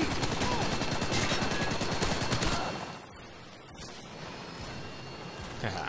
Haha.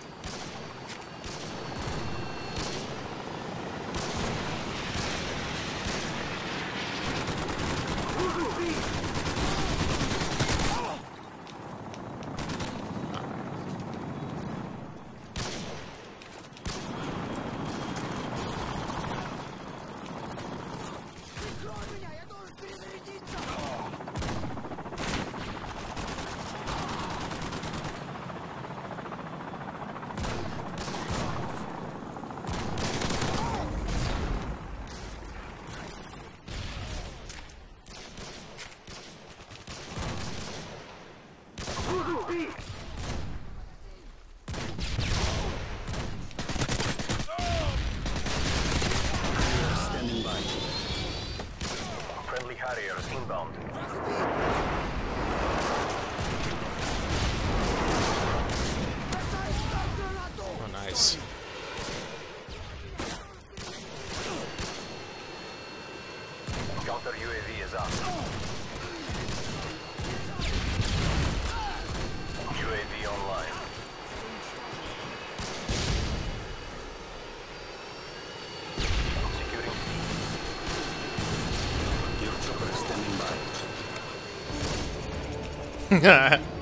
Standing by. Friendly Harriers inbound. Oh, nice. Counter UAV is up. UAV online. Securing C. Your chopper is standing by.